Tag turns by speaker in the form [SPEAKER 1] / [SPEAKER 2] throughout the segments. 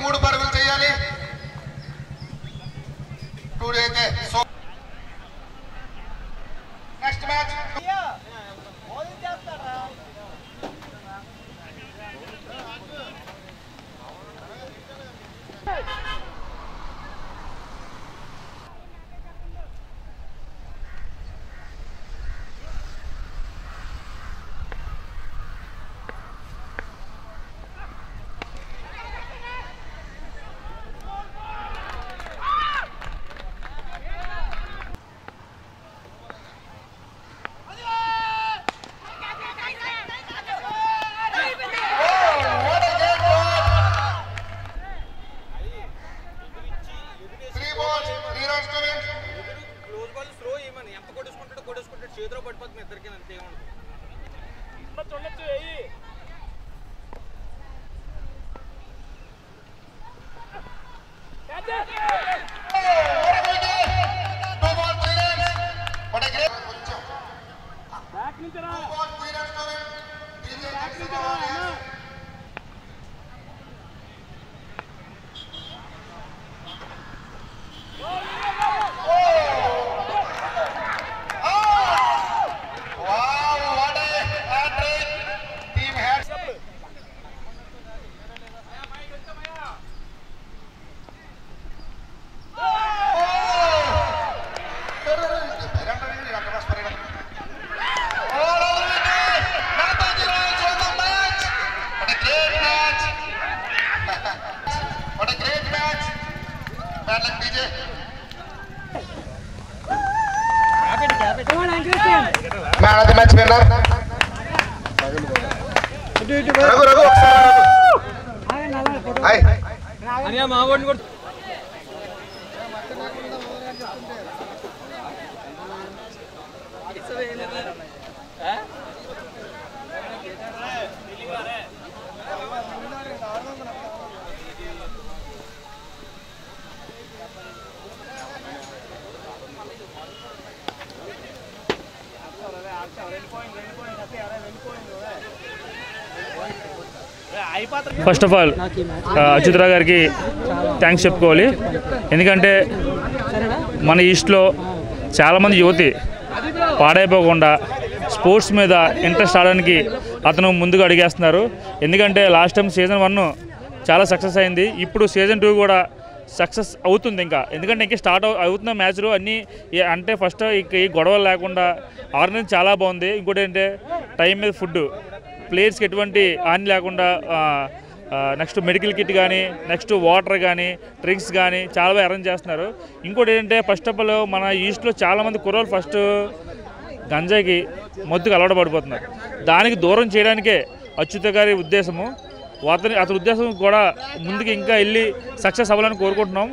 [SPEAKER 1] 3 పరుగులు చేయాలి. 2 అయితే సో నెక్స్ట్ మ్యాచ్
[SPEAKER 2] చేతిలో పడిపోతుంది ఇద్దరికి అంతే చూడొచ్చు. Man of the match winner. Ragu Ragu. Hi. Aniya maavod ko.
[SPEAKER 3] First of all Achyutarao గారికి థ్యాంక్స్ చెప్పుకోవాలి. ఎందుకంటే మన ఈస్ట్లో చాలామంది యువతి పాడైపోకుండా స్పోర్ట్స్ మీద ఇంట్రెస్ట్ ఆడడానికి అతను ముందుగా అడిగేస్తున్నారు. ఎందుకంటే లాస్ట్ టైం సీజన్ 1 చాలా సక్సెస్ అయింది. ఇప్పుడు సీజన్ 2 కూడా సక్సెస్ అవుతుంది. ఎందుకంటే ఇంకా స్టార్ట్ అవుతున్న మ్యాచ్లు అన్నీ అంటే ఫస్ట్ ఈ గొడవలు లేకుండా ఆర్గనైజ్ చాలా బాగుంది. ఇంకోటి ఏంటంటే టైం మీద ఫుడ్, ప్లేయర్స్కి ఎటువంటి హాని లేకుండా నెక్స్ట్ మెడికల్ కిట్ కానీ, నెక్స్ట్ వాటర్ కానీ, డ్రింక్స్ కానీ చాలా బాగా అరేంజ్ చేస్తున్నారు. ఇంకోటి ఏంటంటే ఫస్ట్ ఆఫ్ ఆల్ మన ఈస్ట్లో చాలామంది కుర్రోళ్ళు ఫస్ట్ గంజాయికి మొద్దుకు అలవాటు పడిపోతున్నారు. దానికి దూరం చేయడానికే అచ్యుత గారి ఉద్దేశము. అతని ఉద్దేశం కూడా ముందుకు ఇంకా వెళ్ళి సక్సెస్ అవ్వాలని కోరుకుంటున్నాం.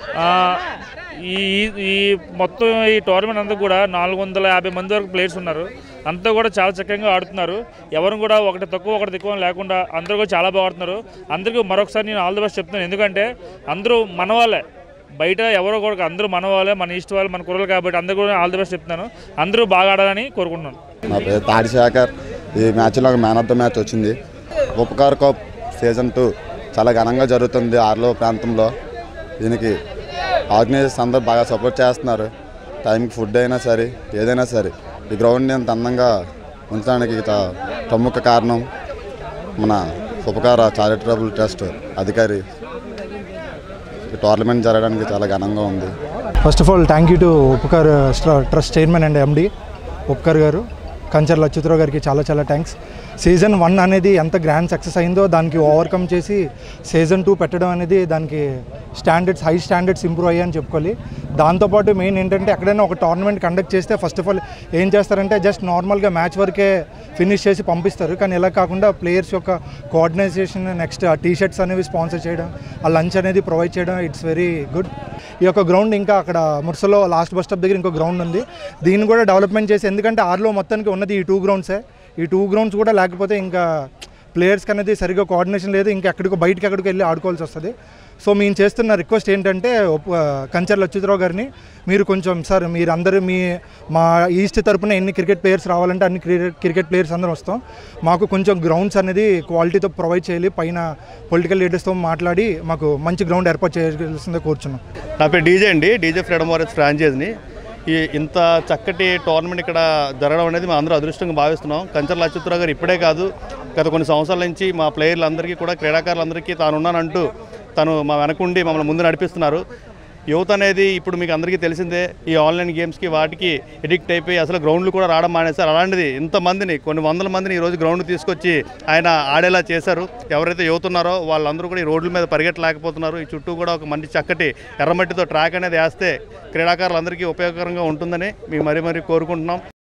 [SPEAKER 3] ఈ మొత్తం ఈ టోర్నమెంట్ అంతా కూడా 450 మంది వరకు ప్లేయర్స్ ఉన్నారు. అంతా కూడా చాలా చక్కగా ఆడుతున్నారు. ఎవరు కూడా ఒకటి తక్కువ ఒకటి ఎక్కువ లేకుండా అందరూ కూడా చాలా బాగా ఆడుతున్నారు. అందరికీ మరొకసారి నేను ఆల్ ది బెస్ట్ చెప్తున్నాను. ఎందుకంటే అందరూ మన వాళ్ళే, బయట ఎవరో కూడా అందరూ మన వాళ్ళే, మన ఈస్ట్ వాళ్ళు, మన కుర్రలు కాబట్టి అందరూ కూడా ఆల్ ది బెస్ట్ చెప్తున్నాను. అందరూ బాగా ఆడాలని కోరుకుంటున్నాను.
[SPEAKER 4] నా పేరు తాడిశేఖర్. ఈ మ్యాచ్లో మ్యాన్ ఆఫ్ ద మ్యాచ్ వచ్చింది. ఉపకార్ కప్ సీజన్ 2 చాలా ఘనంగా జరుగుతుంది ఆర్లో ప్రాంతంలో. దీనికి ఆర్గనైజర్స్ అందరూ బాగా సపోర్ట్ చేస్తున్నారు. టైంకి ఫుడ్ అయినా సరే ఏదైనా సరే ఈ గ్రౌండ్ని అంత అందంగా ఉంచడానికి ప్రముఖ కారణం మన ఉపకార చారిటబుల్ ట్రస్ట్ అధికారి. ఈ టోర్నమెంట్ జరగడానికి చాలా ఘనంగా ఉంది.
[SPEAKER 5] First of all thank you to Upakar trust chairman and MD Upakar గారు, కంచర్ల అచ్యుతరావు గారికి చాలా చాలా థ్యాంక్స్. సీజన్ 1 అనేది ఎంత గ్రాండ్ సక్సెస్ అయిందో దానికి ఓవర్కమ్ చేసి సీజన్ 2 పెట్టడం అనేది దానికి హై స్టాండర్డ్స్ ఇంప్రూవ్ అయ్యాయని చెప్పుకోవాలి. దాంతోపాటు మెయిన్ ఏంటంటే ఎక్కడైనా ఒక టోర్నమెంట్ కండక్ట్ చేస్తే ఫస్ట్ ఆఫ్ ఆల్ ఏం చేస్తారంటే జస్ట్ నార్మల్గా మ్యాచ్ వరకే ఫినిష్ చేసి పంపిస్తారు. కానీ ఇలా కాకుండా ప్లేయర్స్ యొక్క కోఆర్డినైజేషన్, నెక్స్ట్ ఆ టీషర్ట్స్ అనేవి స్పాన్సర్ చేయడం, ఆ లంచ్ అనేది ప్రొవైడ్ చేయడం, ఇట్స్ వెరీ గుడ్. ఈ యొక్క గ్రౌండ్ ఇంకా అక్కడ ముర్సలో లాస్ట్ బస్ స్టాప్ దగ్గర ఇంకో గ్రౌండ్ ఉంది. దీన్ని కూడా డెవలప్మెంట్ చేసి, ఎందుకంటే ఆర్లో మొత్తానికి ఉన్నది ఈ 2 గ్రౌండ్సే. ఈ 2 గ్రౌండ్స్ కూడా లేకపోతే ఇంకా ప్లేయర్స్కి అనేది సరిగ్గా కోఆర్డినేషన్ లేదు. ఇంకా బయటకి ఎక్కడికి వెళ్ళి ఆడుకోవాల్సి వస్తుంది. సో మేము చేస్తున్న రిక్వెస్ట్ ఏంటంటే కంచర్ల అచ్యుతరావు గారిని మీరు కొంచెం సార్ మీరు అందరూ మా ఈస్ట్ తరపున ఎన్ని క్రికెట్ ప్లేయర్స్ రావాలంటే అన్ని క్రికెట్ ప్లేయర్స్ అందరూ వస్తాం, మాకు కొంచెం గ్రౌండ్స్ అనేది క్వాలిటీతో ప్రొవైడ్ చేయాలి, పైన పొలిటికల్ లీడర్స్తో మాట్లాడి మాకు మంచి గ్రౌండ్ ఏర్పాటు చేయాల్సిందే కోరుచున్నాం.
[SPEAKER 6] నా పేరు డీజే అండి, డీజే ఫ్రీడమ్ వారియర్స్ ఫ్రాంచైజ్ని. ఇంత చక్కటి టోర్నమెంట్ ఇక్కడ జరగడం అనేది మా అందరూ అదృష్టంగా భావిస్తున్నాం. కంచర్ల అచ్యుతరావు గారు ఇప్పుడే కాదు, గత కొన్ని సంవత్సరాల నుంచి మా ప్లేయర్లందరికీ కూడా క్రీడాకారులందరికీ తానున్నానంటూ తను మా వెనకుండి మమ్మల్ని ముందు నడిపిస్తున్నారు. యువత అనేది ఇప్పుడు మీకు అందరికీ తెలిసిందే, ఈ ఆన్లైన్ గేమ్స్కి వాటికి ఎడిక్ట్ అయిపోయి అసలు గ్రౌండ్లు కూడా రావడం మానేశారు. అలాంటిది ఇంతమందిని, కొన్ని వందల మందిని ఈరోజు గ్రౌండ్ తీసుకొచ్చి ఆయన ఆడేలా చేశారు. ఎవరైతే యువత ఉన్నారో వాళ్ళందరూ కూడా ఈ రోడ్ల మీద పరిగెట్టలేకపోతున్నారు. ఈ చుట్టూ కూడా ఒక మంచి చక్కటి ఎర్రమట్టితో ట్రాక్ అనేది వేస్తే క్రీడాకారులందరికీ ఉపయోగకరంగా ఉంటుందని మేము మరీ కోరుకుంటున్నాం.